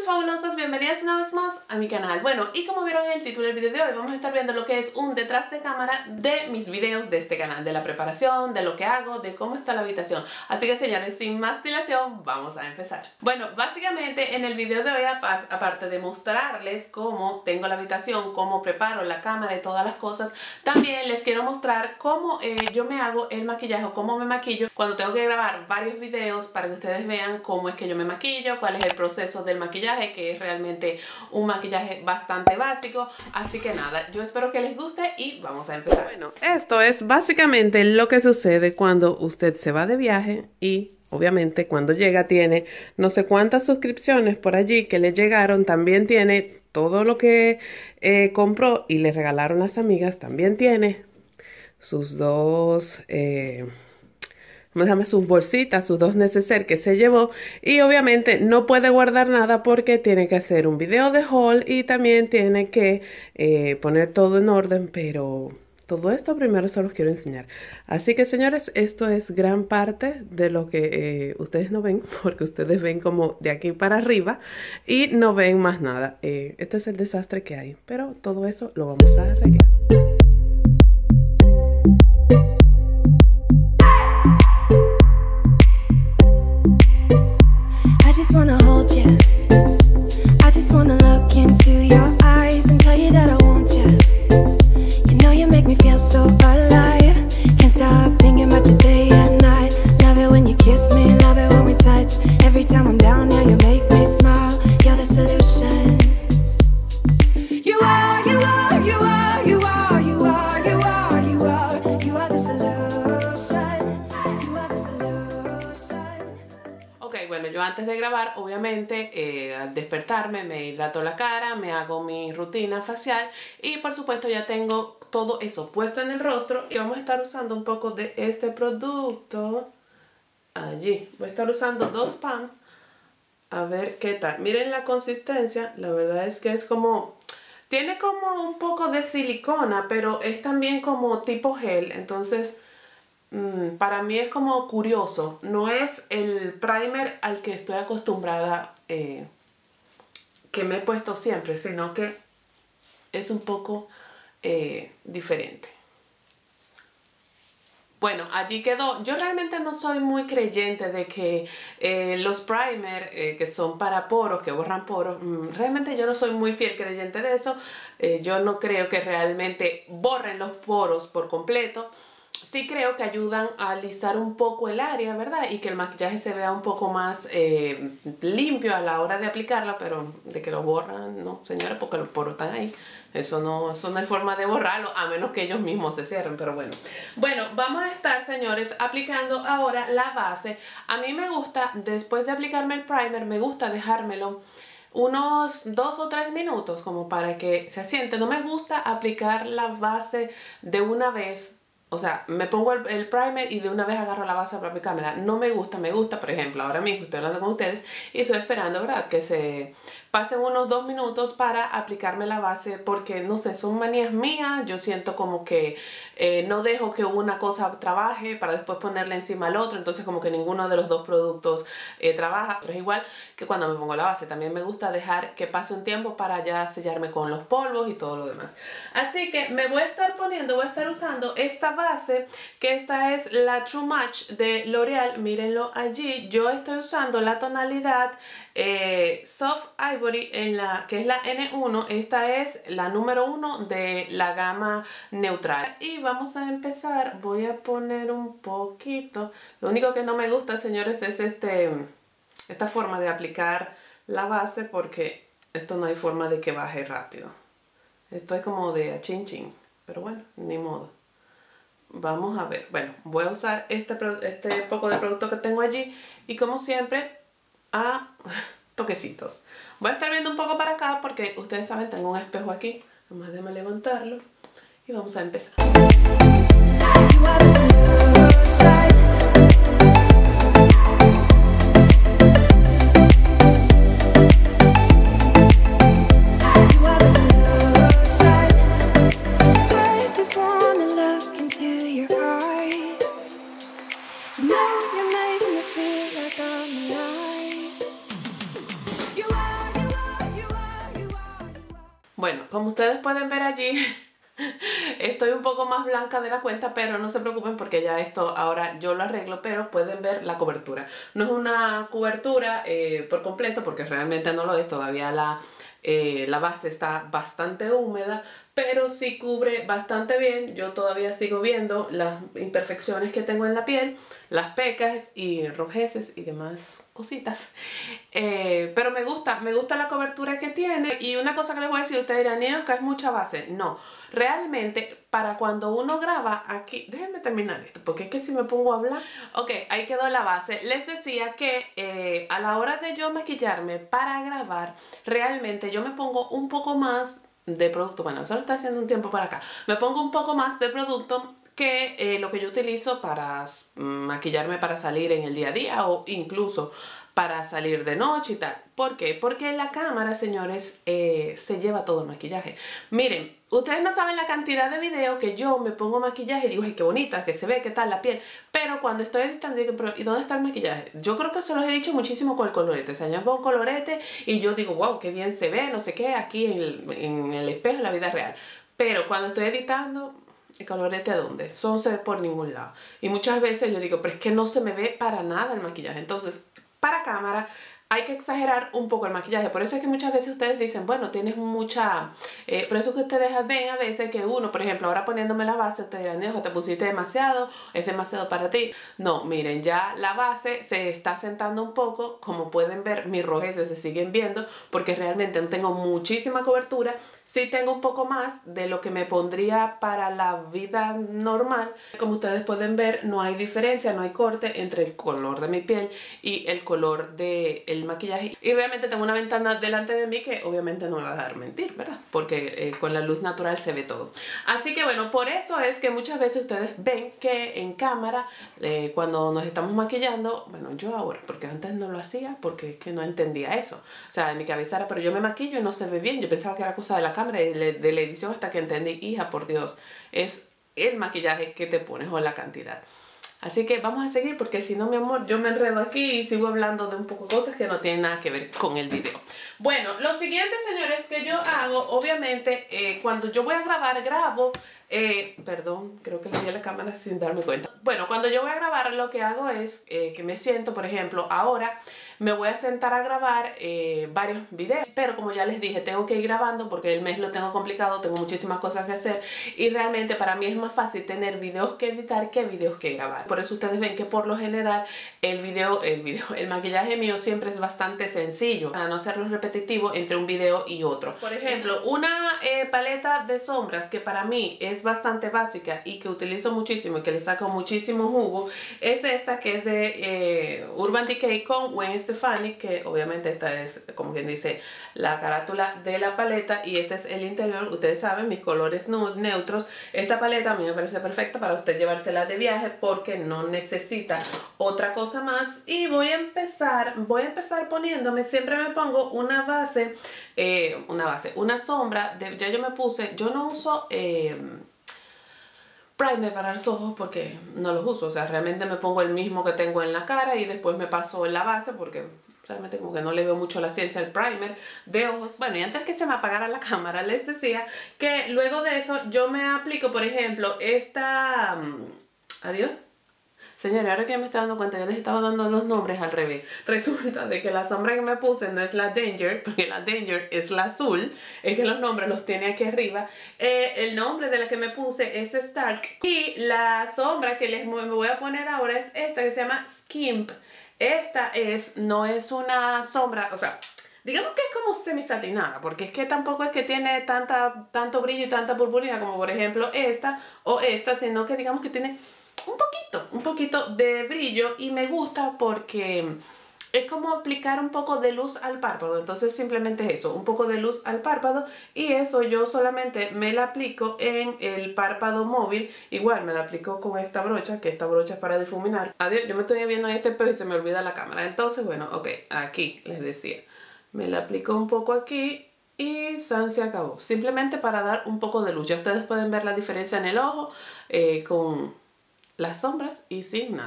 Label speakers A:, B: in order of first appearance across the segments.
A: fabulosas, bienvenidas una vez más a mi canal. Bueno, y como vieron en el título del video de hoy, vamos a estar viendo lo que es un detrás de cámara de mis videos de este canal, de la preparación, de lo que hago, de cómo está la habitación. Así que señores, sin más dilación, vamos a empezar. Bueno, básicamente en el video de hoy, aparte de mostrarles cómo tengo la habitación, cómo preparo la cámara y todas las cosas, también les quiero mostrar cómo yo me hago el maquillaje o cómo me maquillo cuando tengo que grabar varios videos para que ustedes vean cómo es que yo me maquillo, cuál es el proceso del maquillaje, que es realmente un maquillaje bastante básico. Así que nada, yo espero que les guste y vamos a empezar. Bueno, esto es básicamente lo que sucede cuando usted se va de viaje y obviamente cuando llega tiene no sé cuántas suscripciones por allí que le llegaron, también tiene todo lo que compró y le regalaron las amigas, también tiene sus dos... sus bolsitas, sus dos neceser que se llevó, y obviamente no puede guardar nada porque tiene que hacer un video de haul y también tiene que poner todo en orden, pero todo esto primero se los quiero enseñar. Así que señores, esto es gran parte de lo que ustedes no ven, porque ustedes ven como de aquí para arriba y no ven más nada. Este es el desastre que hay, pero todo eso lo vamos a arreglar.
B: Wanna hold you. I just wanna look into your eyes and tell you that I want you. You know you make me feel so alive. Can't stop thinking about you day and night. Love it when you kiss me, love it when we touch. Every time I'm down here, you make me smile. You're the solution. You are, you are, you are, you are, you are, you are, you are. You are the solution. You are the solution.
A: Ok, bueno, yo antes de grabar, obviamente, al despertarme me hidrato la cara, me hago mi rutina facial y por supuesto ya tengo todo eso puesto en el rostro y vamos a estar usando un poco de este producto allí. Voy a estar usando 2 pumps, a ver qué tal. Miren la consistencia, la verdad es que es como... Tiene como un poco de silicona, pero es también como tipo gel, entonces... para mí es como curioso, no es el primer al que estoy acostumbrada que me he puesto siempre, sino que es un poco diferente. Bueno, allí quedó. Yo realmente no soy muy creyente de que los primer que son para poros, que borran poros, realmente yo no soy muy fiel creyente de eso. Yo no creo que realmente borren los poros por completo. Sí creo que ayudan a alisar un poco el área, ¿verdad? Y que el maquillaje se vea un poco más limpio a la hora de aplicarla, pero de que lo borran, no, señores, porque los poros están ahí. Eso no es forma de borrarlo, a menos que ellos mismos se cierren, pero bueno. Bueno, vamos a estar, señores, aplicando ahora la base. A mí me gusta, después de aplicarme el primer, me gusta dejármelo unos 2 o 3 minutos, como para que se asiente. No me gusta aplicar la base de una vez. O sea, me pongo el primer y de una vez agarro la base para aplicármela. No me gusta, por ejemplo, ahora mismo estoy hablando con ustedes y estoy esperando, ¿verdad?, que se pasen unos 2 minutos para aplicarme la base, porque, no sé, son manías mías. Yo siento como que no dejo que una cosa trabaje para después ponerle encima al otro, entonces como que ninguno de los dos productos trabaja. Pero es igual que cuando me pongo la base, también me gusta dejar que pase un tiempo para ya sellarme con los polvos y todo lo demás. Así que me voy a estar usando esta base, que esta es la True Match de L'Oreal, mírenlo allí. Yo estoy usando la tonalidad Soft Ivory, que es la N1. Esta es la número 1 de la gama neutral. Y vamos a empezar. Voy a poner un poquito. Lo único que no me gusta, señores, es esta forma de aplicar la base, porque esto no hay forma de que baje rápido. Esto es como de a chin chin, pero bueno, ni modo. Vamos a ver. Bueno, voy a usar este poco de producto que tengo allí y, como siempre, a toquecitos. Voy a estar viendo un poco para acá porque ustedes saben, tengo un espejo aquí. Nomás déjame levantarlo y vamos a empezar. Bueno, como ustedes pueden ver allí, estoy un poco más blanca de la cuenta, pero no se preocupen porque ya esto ahora yo lo arreglo, pero pueden ver la cobertura. No es una cobertura por completo porque realmente no lo es, todavía la base está bastante húmeda, pero sí cubre bastante bien. Yo todavía sigo viendo las imperfecciones que tengo en la piel, las pecas y rojeces y demás cositas. Pero me gusta la cobertura que tiene. Y una cosa que les voy a decir, ustedes dirán, Ninosca, es mucha base. No, realmente para cuando uno graba aquí, déjenme terminar esto porque es que si me pongo a hablar. Ok, ahí quedó la base. Les decía que a la hora de yo maquillarme para grabar, realmente yo me pongo un poco más de producto. Bueno, eso lo está haciendo un tiempo para acá. Me pongo un poco más de producto que lo que yo utilizo para maquillarme para salir en el día a día o incluso para salir de noche y tal. ¿Por qué? Porque la cámara, señores, se lleva todo el maquillaje. Miren, ustedes no saben la cantidad de videos que yo me pongo maquillaje y digo, ay, qué bonita, que se ve, qué tal la piel. Pero cuando estoy editando, digo, pero ¿y dónde está el maquillaje? Yo creo que se los he dicho muchísimo con el colorete. O sea, yo me pongo colorete y yo digo, wow, qué bien se ve, no sé qué, aquí en el espejo, en la vida real. Pero cuando estoy editando, ¿el colorete a dónde? Eso no se ve por ningún lado. Y muchas veces yo digo, pero es que no se me ve para nada el maquillaje. Entonces, para cámara hay que exagerar un poco el maquillaje. Por eso es que muchas veces ustedes dicen, bueno, tienes mucha... por eso que ustedes ven a veces que uno, por ejemplo, ahora poniéndome la base, ustedes dirán, Nejo, te pusiste demasiado, es demasiado para ti. No, miren, ya la base se está sentando un poco. Como pueden ver, mis rojeces se siguen viendo porque realmente no tengo muchísima cobertura. Sí tengo un poco más de lo que me pondría para la vida normal. Como ustedes pueden ver, no hay diferencia, no hay corte entre el color de mi piel y el color del maquillaje. Y realmente tengo una ventana delante de mí que obviamente no me va a dejar mentir, ¿verdad? Porque con la luz natural se ve todo. Así que bueno, por eso es que muchas veces ustedes ven que en cámara, cuando nos estamos maquillando, bueno, yo ahora, porque antes no lo hacía porque es que no entendía eso. O sea, en mi cabeza era, pero yo me maquillo y no se ve bien. Yo pensaba que era cosa de la cámara y de la edición, hasta que entendí, hija, por Dios, es el maquillaje que te pones o la cantidad. Así que vamos a seguir porque si no, mi amor, yo me enredo aquí y sigo hablando de un poco de cosas que no tienen nada que ver con el video. Bueno, lo siguiente, señores, que yo hago, obviamente, cuando yo voy a grabar, grabo... perdón, creo que le di a la cámara sin darme cuenta. Bueno, cuando yo voy a grabar, lo que hago es que me siento, por ejemplo, ahora me voy a sentar a grabar varios videos. Pero como ya les dije, tengo que ir grabando porque el mes lo tengo complicado, tengo muchísimas cosas que hacer. Y realmente para mí es más fácil tener videos que editar que videos que grabar. Por eso ustedes ven que por lo general el maquillaje mío siempre es bastante sencillo, para no hacerlo repetitivo entre un video y otro. Por ejemplo, una paleta de sombras que para mí es bastante básica y que utilizo muchísimo y que le saco muchísimo jugo, es esta que es de Urban Decay con Gwen Stefani, que obviamente esta es, como quien dice, la carátula de la paleta y este es el interior. Ustedes saben, mis colores neutros. Esta paleta a mí me parece perfecta para usted llevársela de viaje porque no necesita otra cosa más. Y voy a empezar poniéndome, siempre me pongo una base, una sombra, ya yo me puse, yo no uso primer para los ojos porque no los uso, o sea, realmente me pongo el mismo que tengo en la cara y después me paso en la base porque realmente como que no le veo mucho la ciencia al primer de ojos. Bueno, y antes que se me apagara la cámara, les decía que luego de eso yo me aplico, por ejemplo, esta... adiós. Señores, ahora que me estoy dando cuenta, yo les estaba dando los nombres al revés. Resulta de que la sombra que me puse no es la Danger, porque la Danger es la azul. Es que los nombres los tiene aquí arriba. El nombre de la que me puse es Stark. Y la sombra que me voy a poner ahora es esta, que se llama Skimp. Esta no es una sombra, o sea... digamos que es como semisatinada, porque es que tampoco es que tiene tanto brillo y tanta purpurina como por ejemplo esta o esta, sino que digamos que tiene un poquito de brillo y me gusta porque es como aplicar un poco de luz al párpado. Entonces simplemente es eso, un poco de luz al párpado y eso yo solamente me la aplico en el párpado móvil. Igual me la aplico con esta brocha, que esta brocha es para difuminar. Adiós, yo me estoy viendo en este espejo y se me olvida la cámara. Entonces bueno, ok, aquí les decía. Me la aplico un poco aquí y san se acabó. Simplemente para dar un poco de luz. Ya ustedes pueden ver la diferencia en el ojo con las sombras y sin nada.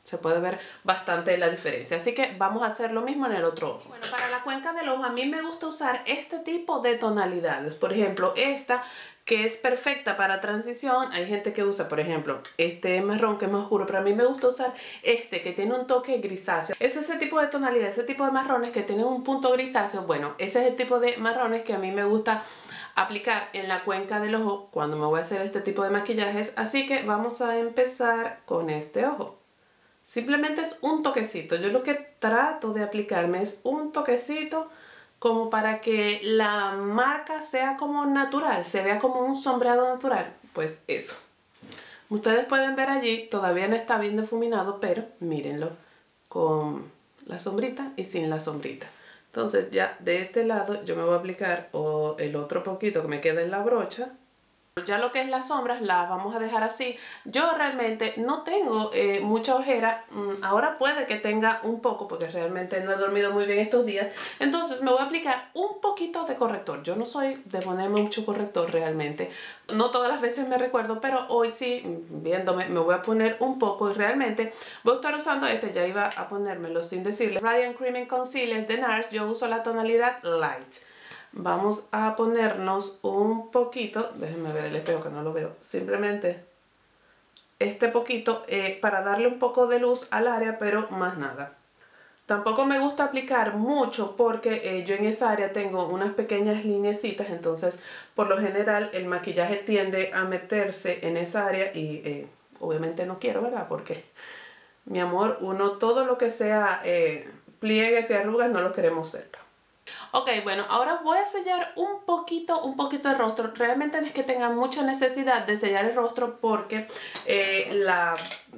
A: se puede ver bastante la diferencia. Así que vamos a hacer lo mismo en el otro ojo. Bueno, para la cuenca del ojo a mí me gusta usar este tipo de tonalidades. Por ejemplo, esta que es perfecta para transición. Hay gente que usa, por ejemplo, este marrón que es más oscuro, pero a mí me gusta usar este que tiene un toque grisáceo. Es ese tipo de tonalidad, ese tipo de marrones que tienen un punto grisáceo. Bueno, ese es el tipo de marrones que a mí me gusta aplicar en la cuenca del ojo cuando me voy a hacer este tipo de maquillajes. Así que vamos a empezar con este ojo. Simplemente es un toquecito. Yo lo que trato de aplicarme es un toquecito como para que la marca sea como natural, se vea como un sombreado natural. Pues eso. Ustedes pueden ver allí, todavía no está bien difuminado, pero mírenlo con la sombrita y sin la sombrita. Entonces ya de este lado yo me voy a aplicar el otro poquito que me queda en la brocha. Ya lo que es las sombras las vamos a dejar así. Yo realmente no tengo mucha ojera. Ahora puede que tenga un poco porque realmente no he dormido muy bien estos días. Entonces me voy a aplicar un poquito de corrector. Yo no soy de ponerme mucho corrector realmente. No todas las veces me recuerdo, pero hoy sí, viéndome, me voy a poner un poco. Y realmente voy a estar usando este. Ya iba a ponérmelo sin decirle. Radiant Cream Concealer de NARS. Yo uso la tonalidad Light. Vamos a ponernos un poquito, déjenme ver el espejo que no lo veo, simplemente este poquito para darle un poco de luz al área, pero más nada. Tampoco me gusta aplicar mucho porque yo en esa área tengo unas pequeñas lineecitas, entonces por lo general el maquillaje tiende a meterse en esa área y obviamente no quiero, ¿verdad? Porque, mi amor, uno todo lo que sea pliegues y arrugas no lo queremos cerca. Ok, bueno, ahora voy a sellar un poquito el rostro. Realmente no es que tenga mucha necesidad de sellar el rostro porque la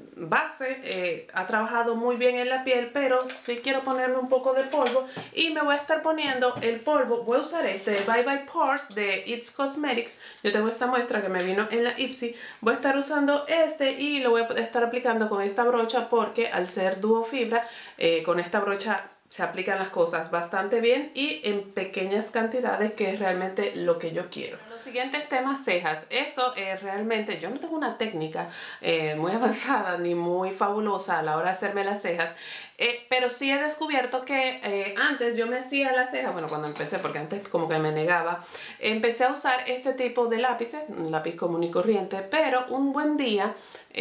A: base ha trabajado muy bien en la piel, pero sí quiero ponerme un poco de polvo y me voy a estar poniendo el polvo. Voy a usar este Bye Bye Pores de It's Cosmetics. Yo tengo esta muestra que me vino en la Ipsy. Voy a estar usando este y lo voy a estar aplicando con esta brocha porque al ser dúo fibra, con esta brocha se aplican las cosas bastante bien y en pequeñas cantidades, que es realmente lo que yo quiero. Los siguientes temas, cejas. Esto realmente, yo no tengo una técnica muy avanzada ni muy fabulosa a la hora de hacerme las cejas, pero sí he descubierto que antes yo me hacía las cejas, bueno, cuando empecé, porque antes como que me negaba, empecé a usar este tipo de lápices, un lápiz común y corriente, pero un buen día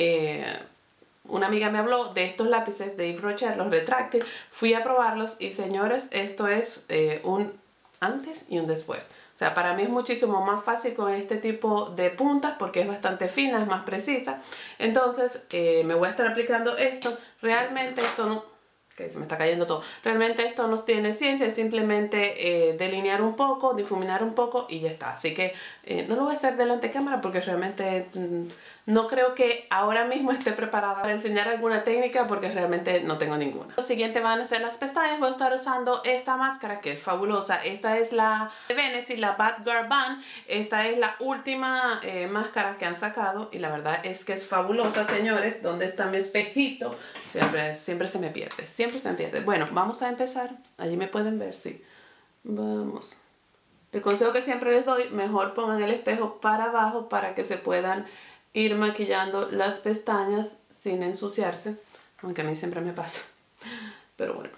A: una amiga me habló de estos lápices de Yves Rocher, los retráctiles. Fui a probarlos y, señores, esto es un antes y un después. O sea, para mí es muchísimo más fácil con este tipo de puntas porque es bastante fina, es más precisa. Entonces, me voy a estar aplicando esto. Realmente esto no... que se me está cayendo todo. Realmente esto no tiene ciencia, es simplemente delinear un poco, difuminar un poco y ya está. Así que no lo voy a hacer delante de cámara porque realmente no creo que ahora mismo esté preparada para enseñar alguna técnica porque realmente no tengo ninguna. Lo siguiente van a ser las pestañas. Voy a estar usando esta máscara que es fabulosa. Esta es la de Venecy, la Bad Girl Band. Esta es la última máscara que han sacado y la verdad es que es fabulosa, señores. ¿Dónde está mi espejito? Siempre se me pierde, siempre se me pierde. Bueno, vamos a empezar. Allí me pueden ver, sí. Vamos. El consejo que siempre les doy, mejor pongan el espejo para abajo para que se puedan ir maquillando las pestañas sin ensuciarse, aunque a mí siempre me pasa, pero bueno.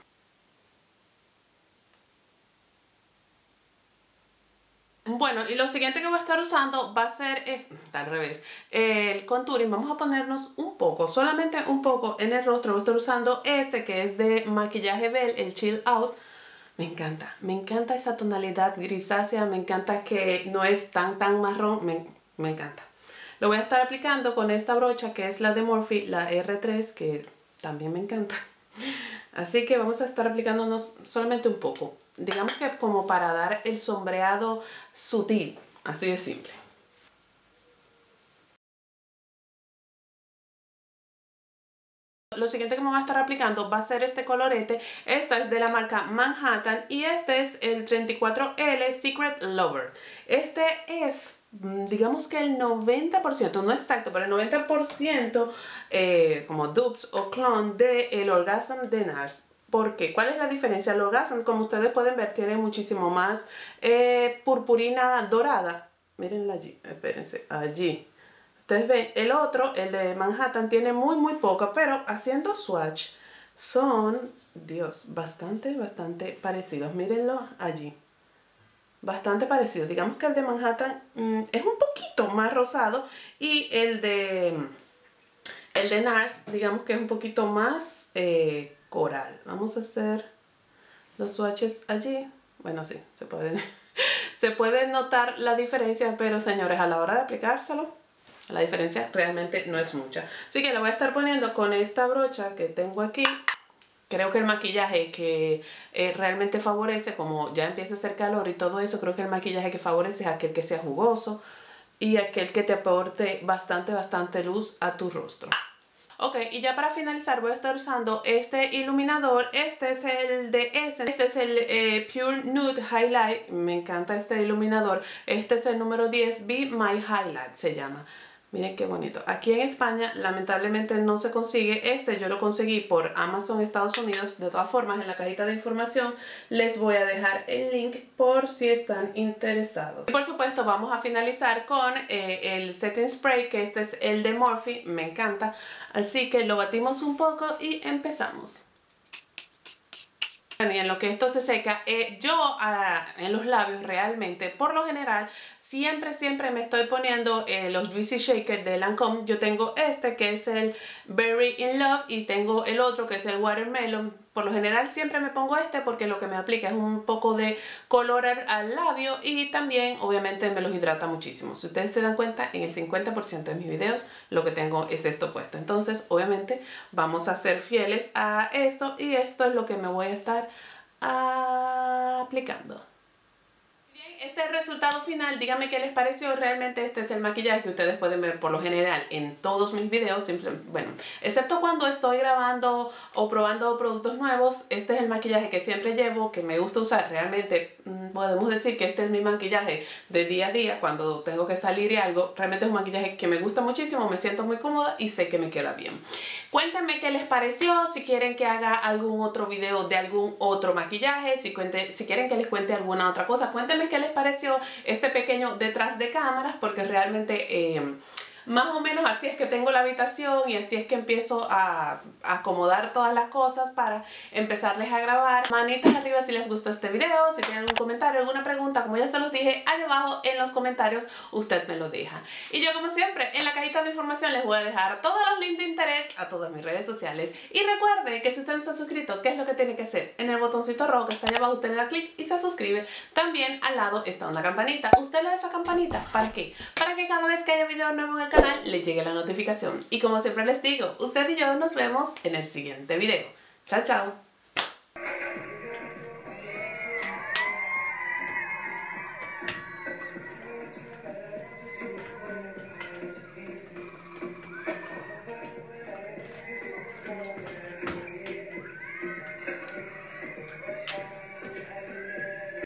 A: Bueno, y lo siguiente que voy a estar usando va a ser, al revés, el contouring. Vamos a ponernos un poco, solamente un poco en el rostro. Voy a estar usando este que es de Maquillaje Belle, el Chill Out. Me encanta esa tonalidad grisácea, me encanta que no es tan marrón, me encanta. Lo voy a estar aplicando con esta brocha que es la de Morphe, la R3, que también me encanta. Así que vamos a estar aplicándonos solamente un poco. Digamos que como para dar el sombreado sutil, así de simple. Lo siguiente que me voy a estar aplicando va a ser este colorete. Esta es de la marca Manhattan y este es el 34L Secret Lover. Este es, digamos que el 90%, no exacto, pero el 90% como dupes o clone de el Orgasm de NARS. ¿Por qué? ¿Cuál es la diferencia? El Orgasm, como ustedes pueden ver, tiene muchísimo más purpurina dorada. Mírenla allí, espérense, allí. Ustedes ven, el otro, el de Manhattan, tiene muy poco, pero haciendo swatch son, Dios, bastante parecidos. Mírenlo allí. Bastante parecidos. Digamos que el de Manhattan es un poquito más rosado y el de NARS, digamos que es un poquito más coral. Vamos a hacer los swatches allí. Bueno, sí, se puede notar la diferencia, pero señores, a la hora de aplicárselo, la diferencia realmente no es mucha. Así que lo voy a estar poniendo con esta brocha que tengo aquí. Creo que el maquillaje que realmente favorece, como ya empieza a hacer calor y todo eso, creo que el maquillaje que favorece es aquel que sea jugoso y aquel que te aporte bastante luz a tu rostro. Ok, y ya para finalizar voy a estar usando este iluminador. Este es el de Essence. Este es el Pure Nude Highlight. Me encanta este iluminador. Este es el número 10, Be My Highlight se llama. Miren qué bonito. Aquí en España lamentablemente no se consigue. Este yo lo conseguí por Amazon Estados Unidos. De todas formas, en la cajita de información les voy a dejar el link por si están interesados. Y por supuesto vamos a finalizar con el setting spray, que este es el de Morphe. Me encanta. Así que lo batimos un poco y empezamos. Y en lo que esto se seca, yo en los labios realmente, por lo general, siempre me estoy poniendo los Juicy Shaker de Lancome. Yo tengo este que es el Berry in Love y tengo el otro que es el Watermelon. Por lo general siempre me pongo este porque lo que me aplica es un poco de color al labio y también obviamente me los hidrata muchísimo. Si ustedes se dan cuenta, en el 50% de mis videos lo que tengo es esto puesto. Entonces obviamente vamos a ser fieles a esto y esto es lo que me voy a estar aplicando. Este es el resultado final. Díganme qué les pareció. Realmente este es el maquillaje que ustedes pueden ver por lo general en todos mis videos. Bueno, excepto cuando estoy grabando o probando productos nuevos, este es el maquillaje que siempre llevo, que me gusta usar. Realmente podemos decir que este es mi maquillaje de día a día cuando tengo que salir y algo. Realmente es un maquillaje que me gusta muchísimo, me siento muy cómoda y sé que me queda bien. Cuéntenme qué les pareció, si quieren que haga algún otro video de algún otro maquillaje, si quieren que les cuente alguna otra cosa. Cuéntenme qué les pareció este pequeño detrás de cámaras, porque realmente más o menos así es que tengo la habitación y así es que empiezo a acomodar todas las cosas para empezarles a grabar. Manitas arriba si les gustó este video, si tienen algún comentario, alguna pregunta, como ya se los dije, allá abajo en los comentarios usted me lo deja. Y yo como siempre en la cajita de información les voy a dejar todos los links de interés a todas mis redes sociales. Y recuerde que si usted no está suscrito, ¿qué es lo que tiene que hacer? En el botoncito rojo que está allá abajo usted le da clic y se suscribe. También al lado está una campanita. Usted le da esa campanita, ¿para qué? Para que cada vez que haya video nuevo en el canal le llegue la notificación. Y como siempre les digo, usted y yo nos vemos en el siguiente video. Chao, chao.